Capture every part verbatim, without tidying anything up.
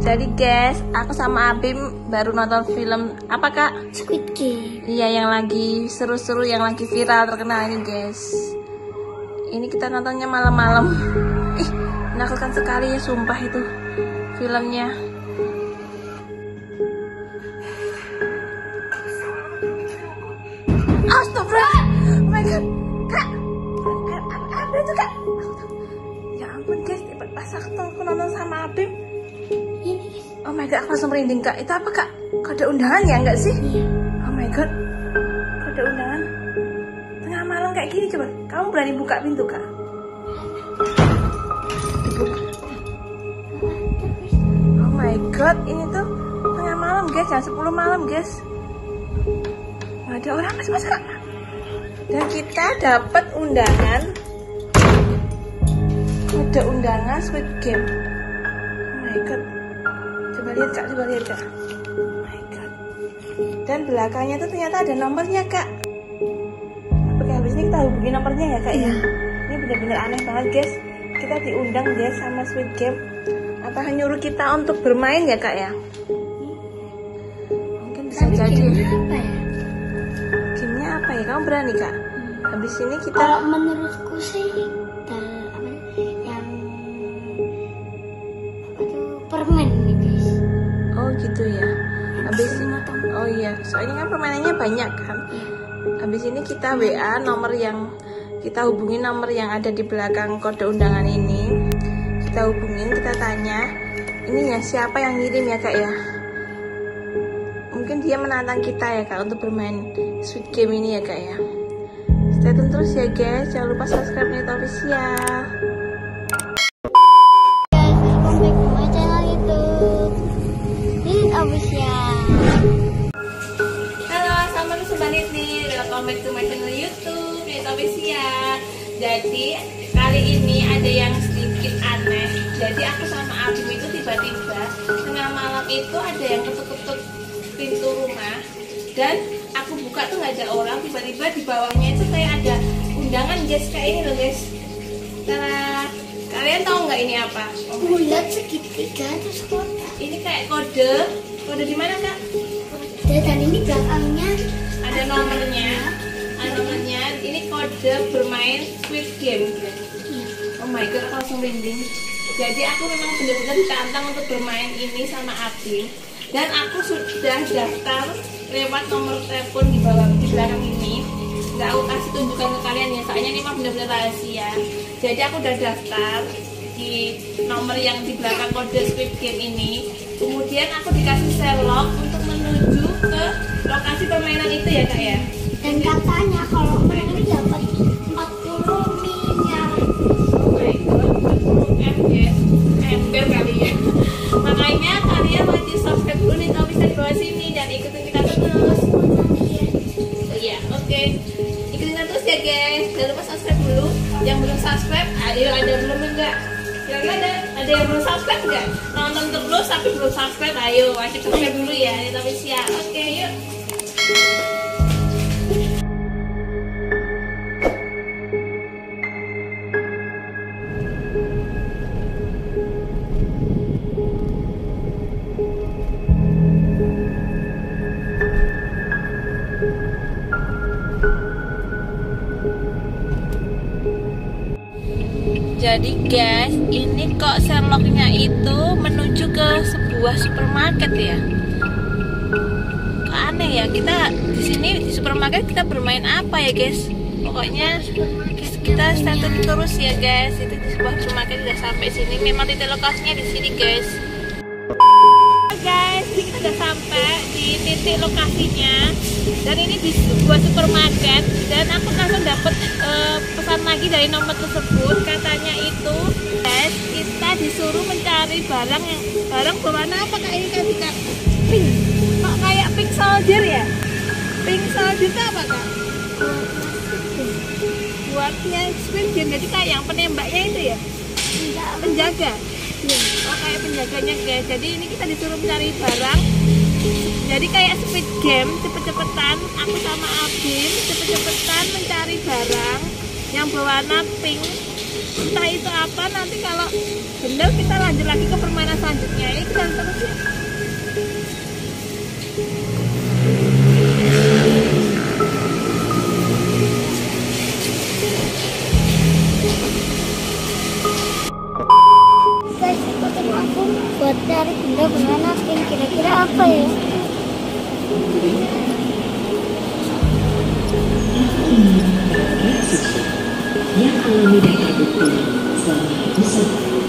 Jadi guys, aku sama Abim baru nonton film apa kak? Squid Game. Iya, yang lagi seru-seru, yang lagi viral terkenal ini guys. Ini kita nontonnya malam-malam. Ih, menakutkan sekali ya, sumpah itu filmnya. Astagfirullah. Oh my god. Kak. Apa itu kak? Ya ampun guys, pas aku nonton sama Abim. Oh my god, aku langsung merinding kak. Itu apa kak? Kode undangan ya enggak sih? Iya. Oh my god, kode undangan. Tengah malam kayak gini coba. Kamu berani buka pintu kak? Dibuka. Oh my god, ini tuh tengah malam guys, jam sepuluh malam guys. Nggak ada orang, masuk masuk kak. Dan kita dapat undangan, kode undangan Squid Game. Oh my god. Coba lihat kak, coba lihat kak. Oh my god. Dan belakangnya tuh ternyata ada nomornya kak. Oke, habis ini kita hubungi nomornya ya kak ya. Ini benar-benar aneh banget guys. Kita diundang guys sama Squid Game. Apa nyuruh kita untuk bermain ya kak ya? Mungkin bisa Tapi jadi. gamenya apa ya? Gamenya apa ya? Kamu berani kak? Habis ini kita. Kalau menurutku sih dal apa yang apa tuh permen nih guys. Oh gitu ya. Habis Lima tombol. Oh iya, soalnya kan permainannya banyak kan. Iya. Habis ini kita W A nomor yang kita hubungi nomor yang ada di belakang kode undangan ini. Kita hubungin, kita tanya, ini ya siapa yang ngirim ya kak ya? Mungkin dia menantang kita ya kak untuk bermain Squid Game ini ya kak ya. Stay tune terus ya guys, jangan lupa subscribe Nita Official. Welcome back to my channel YouTube Nita Official. Halo, assalamualaikum sobat Niti. Welcome back to my channel YouTube Nita Official. Jadi kali ini ada yang sedikit aneh. Jadi aku sama Abim itu tiba-tiba tengah malam itu ada yang ketuk-ketuk pintu rumah. Dan aku buka tuh nggak ada orang. Tiba-tiba di bawahnya itu kayak ada undangan guys, kayak ini loh guys. Tara, kalian tahu nggak ini apa? Oh my Bulat segitiga terus kotak. Ini kayak kode. Kode di mana kak? Dan ini belakangnya Ada nomornya. Ada nomornya. Ini kode bermain Squid Game. Oh my god, aku langsung merinding. Jadi aku memang benar-benar ditantang untuk bermain ini sama Abim. Dan aku sudah daftar lewat nomor telepon di bawah di belakang ini. Nggak aku kasih tunjukkan ke kalian ya, soalnya ini memang benar-benar rahasia. Jadi aku udah daftar di nomor yang di belakang kode Squid Game ini. Kemudian aku dikasih Sherlock untuk menuju ke lokasi permainan itu ya kak ya. dan katanya kalau mereka dapat empat puluh miliar. Oh my god, M ya, ember kali ya. Makanya kalian wajib subscribe dulu nih, kalau bisa di bawah sini dan ikutin kita terus. Oh iya, oke. Okay. Ikutin kita terus ya guys. Jangan lupa subscribe dulu. Yang belum subscribe, ayo ada belum enggak? Kira-kira ada ada yang belum subscribe enggak? Nonton terus tapi belum subscribe, ayo wajib subscribe dulu ya. Ini tapi siap. Oke, okay, yuk. Jadi guys, ini kok Sherlocknya itu menuju ke sebuah supermarket ya. Kok aneh ya, kita di sini di supermarket kita bermain apa ya guys? Pokoknya kita stay tune terus ya guys. Itu di sebuah supermarket udah sampai sini. Memang titik lokasinya di sini guys. Guys, ini kita udah sampai di titik lokasinya. Dan ini di sebuah supermarket. Dan aku langsung dapet uh, pesan lagi dari nomor tersebut. Katanya itu guys, kita disuruh mencari barang yang barang berwarna apa kak ini kan kak? Pink. Kok kayak pink soldier ya? Pink soldier itu apa kak? Buatnya Squid Game, jadi kayak yang penembaknya itu ya? Penjaga. Oh kayak penjaganya guys. Jadi ini kita disuruh mencari barang. Jadi kayak Squid Game, cepet-cepetan aku sama Abim cepet-cepetan mencari barang yang berwarna pink. Entah itu apa, nanti kalau bener kita lanjut lagi ke permainan selanjutnya. Ini kita terus aku buat cari benda berwarna pink. Kira-kira apa ya? Yang alami dan terbukti selama usaha.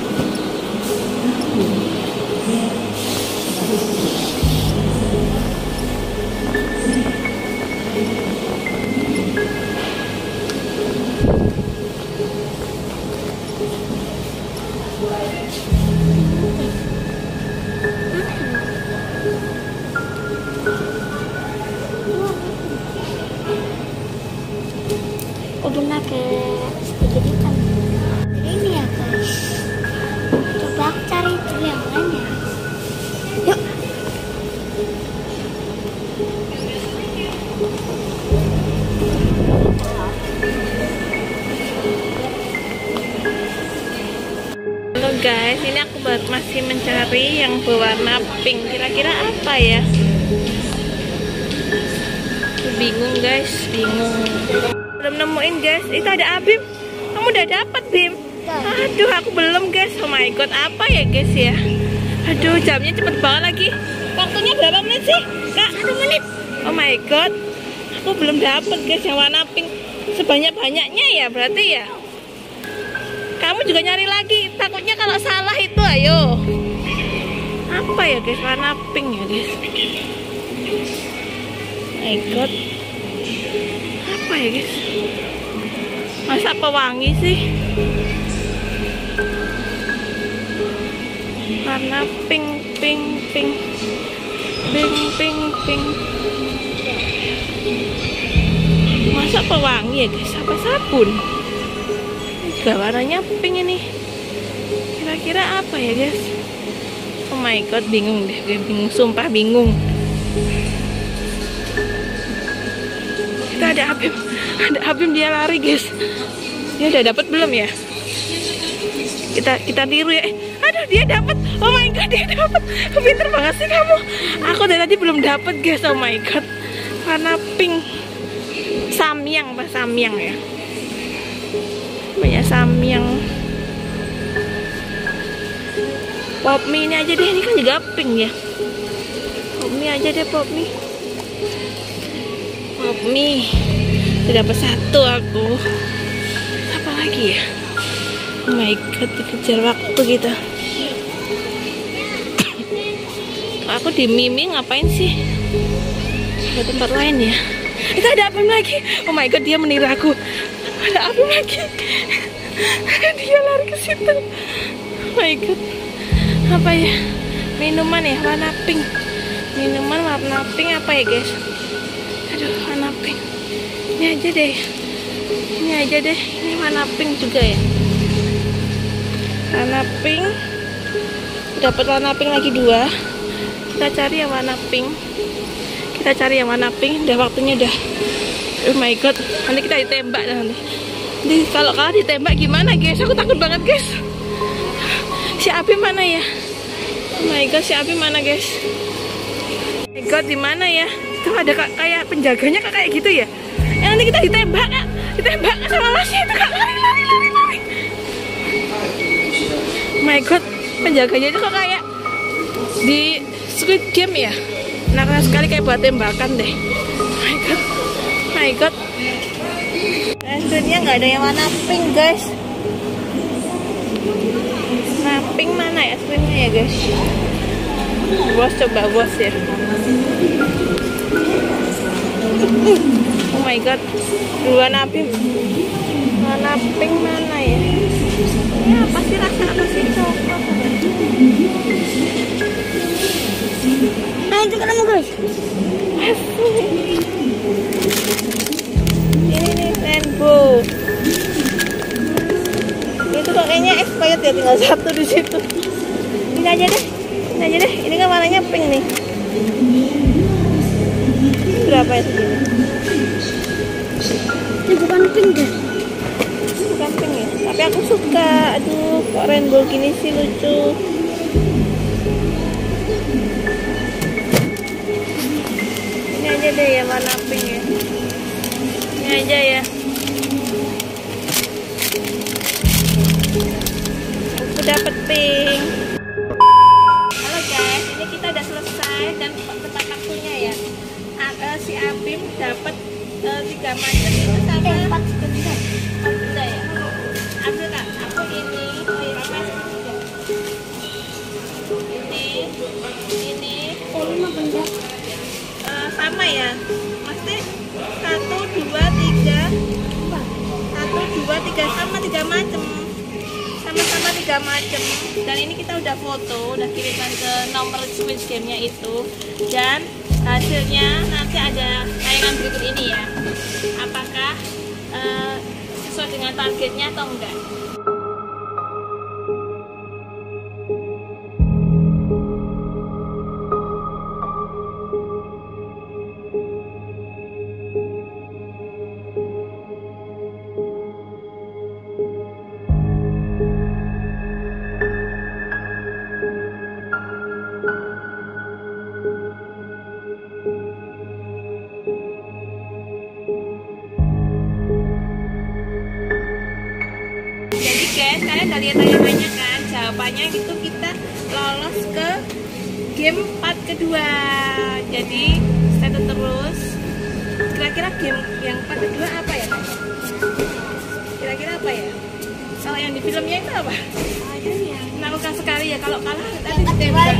Udah pakai sedikit hitam. Ini ya guys. Coba aku cari dulu yang lain ya. Yuk. Halo guys, ini aku masih mencari yang berwarna pink. Kira-kira apa ya? Bingung guys, bingung. Belum nemuin guys. Itu ada Abim. Kamu udah dapat Bim? Aduh, aku belum guys. Oh my god, apa ya guys ya? Aduh, jamnya cepet banget lagi. Waktunya berapa menit sih? Kak, satu menit. Oh my god, aku belum dapat guys yang warna pink sebanyak-banyaknya ya berarti ya. Kamu juga nyari lagi. Takutnya kalau salah itu, ayo. Apa ya guys warna pink ya guys? Oh my god. Apa ya guys? Masa pewangi sih? Warna pink, pink, pink, pink, pink, pink. Masa pewangi ya guys? Apa sabun? Juga warnanya pink ini. Kira-kira apa ya guys? Oh my god, bingung deh, bingung, sumpah bingung. Kita ada Abim, ada Abim dia lari guys. Dia udah dapat belum ya? Kita kita tiru ya. Eh, aduh dia dapat. Oh my god, dia dapat. Pinter banget sih kamu. Aku dari tadi belum dapat guys. Oh my god. Warna pink. Samyang, apa samyang ya? Banyak samyang. Pop mie ini aja deh, ini kan juga pink ya. Pop mie aja deh, pop mie. Pop mie. Sudah dapat satu aku. Apa lagi ya? Oh my god, dikejar waktu kita. Aku di Mimi ngapain sih? Ada tempat lain ya? Itu ada Abim lagi. Oh my god, dia meniru aku. Ada Abim lagi. Dia lari ke situ. Oh my god. Apa ya? Minuman ya, warna pink. Minuman warna pink apa ya guys? Aduh, warna pink. Ini aja deh. Ini aja deh. Ini warna pink juga ya. Warna pink. Dapat warna pink lagi dua. Kita cari yang warna pink. Kita cari yang warna pink. Udah waktunya udah. Oh my god. Nanti kita ditembak nanti. Nanti kalau kalah ditembak gimana guys? Aku takut banget guys. Si Abim mana ya? Oh my god, si Abim mana guys? Oh my god, di mana ya? Itu ada kak, kayak penjaganya kak kayak gitu ya? Eh nanti kita ditembak kak, ditembak kak sama masnya itu kak, lari lari lari lari. Oh my god, penjaganya itu kok kayak di Squid Game ya? Nakal sekali kayak buat tembakan deh. Oh my god, oh my god. Sebenarnya nggak ada yang warna pink guys. Nah, pink mana ya screennya ya guys? Bos coba bos ya. Oh my god, duluan Abim. Warna pink mana ya? Ini apa sih, rasa apa sih? Coklat. Nah itu kan kamu guys. Ini nih rainbow. Itu kok kayaknya expired ya, tinggal satu di situ. Ini aja deh, ini aja deh. Ini kan warnanya pink nih. Berapa ya segini? Ini bukan pink deh. Bukan pink ya, tapi aku suka. Aduh, kok rainbow gini sih, lucu. Ini aja deh ya, warna pink ya. Ini aja ya. Aku dapat pink. dan tepat waktunya ya. A- uh, si Abim dapat uh, tiga macam itu sama Eh, empat benda. empat benda ya. Ambil kak, aku ini, oh ya, mas. Ini, ini, Eh, lima benda. uh, sama ya. Mesti satu, dua, tiga, Empat. satu, dua, tiga sama tiga macam. Sama-sama tiga macam. Dan ini kita udah foto, udah kirimkan ke nomor Squid Game-nya itu. Dan hasilnya nanti ada tayangan berikut ini ya. Apakah uh, sesuai dengan targetnya atau enggak? Jadi guys, kalian udah lihat tayangannya kan? Jawabannya itu kita lolos ke game part kedua. Jadi stay tune terus. Kira-kira game yang part kedua apa ya? Kira-kira apa ya? Kalau yang di filmnya itu apa? Menakutkan sekali ya. Kalau kalah tadi ditembak.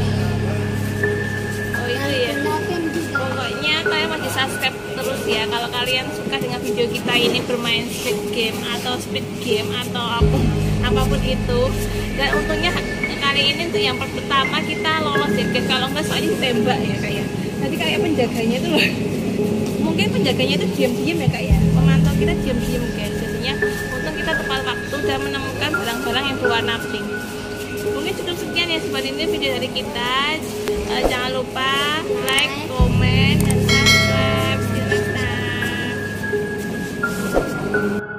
Oh itu ya. Pokoknya kalian masih subscribe terus ya. Kalau kalian suka dengan video kita ini bermain Squid Game atau Speed Game atau apa, apapun itu. Dan untungnya kali ini tuh yang pertama kita lolos ya guys. Kalau enggak soalnya ditembak ya kayak. Nanti kayak penjaganya itu loh. Mungkin penjaganya itu diam-diam ya kak ya. Memantau kita diam-diam guys. Jadinya untung kita tepat waktu dan menemukan barang-barang yang berwarna pink. Mungkin cukup sekian ya sobat ini video dari kita. Uh, jangan lupa like, komen, dan subscribe. See you next time.